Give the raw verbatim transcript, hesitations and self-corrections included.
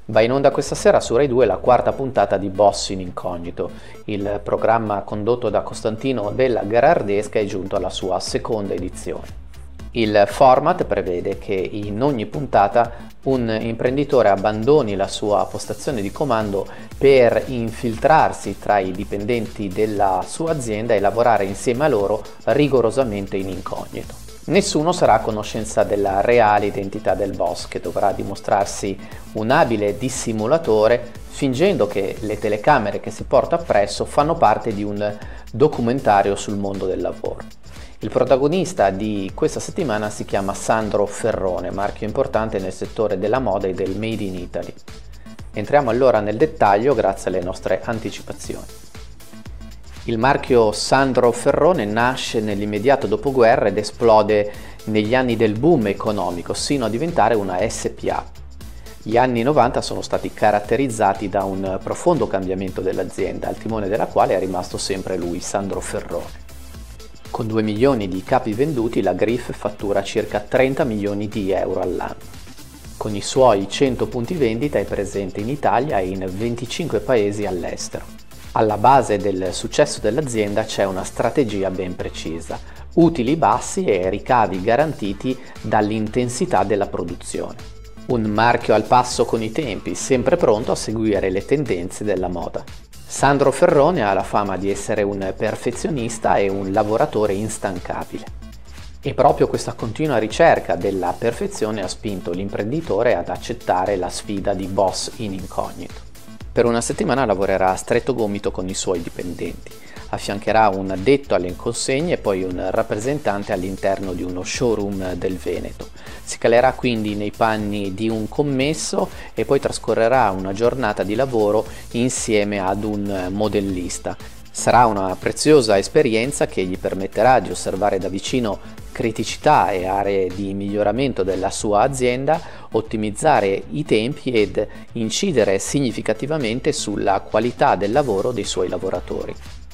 Va in onda questa sera su Rai due la quarta puntata di Boss in Incognito. Il programma condotto da Costantino Della Gherardesca è giunto alla sua seconda edizione. Il format prevede che in ogni puntata un imprenditore abbandoni la sua postazione di comando per infiltrarsi tra i dipendenti della sua azienda e lavorare insieme a loro rigorosamente in incognito. Nessuno sarà a conoscenza della reale identità del boss, che dovrà dimostrarsi un abile dissimulatore, fingendo che le telecamere che si porta appresso fanno parte di un documentario sul mondo del lavoro. Il protagonista di questa settimana si chiama Sandro Ferrone, marchio importante nel settore della moda e del Made in Italy. Entriamo allora nel dettaglio grazie alle nostre anticipazioni. Il marchio Sandro Ferrone nasce nell'immediato dopoguerra ed esplode negli anni del boom economico, sino a diventare una S P A. Gli anni novanta sono stati caratterizzati da un profondo cambiamento dell'azienda, al timone della quale è rimasto sempre lui, Sandro Ferrone. Con due milioni di capi venduti, la Griff fattura circa trenta milioni di euro all'anno. Con i suoi cento punti vendita è presente in Italia e in venticinque paesi all'estero. Alla base del successo dell'azienda c'è una strategia ben precisa: utili bassi e ricavi garantiti dall'intensità della produzione. Un marchio al passo con i tempi, sempre pronto a seguire le tendenze della moda. Sandro Ferrone ha la fama di essere un perfezionista e un lavoratore instancabile. E proprio questa continua ricerca della perfezione ha spinto l'imprenditore ad accettare la sfida di Boss in Incognito. Per una settimana lavorerà a stretto gomito con i suoi dipendenti. Affiancherà un addetto alle consegne e poi un rappresentante all'interno di uno showroom del Veneto. Si calerà quindi nei panni di un commesso e poi trascorrerà una giornata di lavoro insieme ad un modellista. Sarà una preziosa esperienza che gli permetterà di osservare da vicino criticità e aree di miglioramento della sua azienda, ottimizzare i tempi ed incidere significativamente sulla qualità del lavoro dei suoi lavoratori.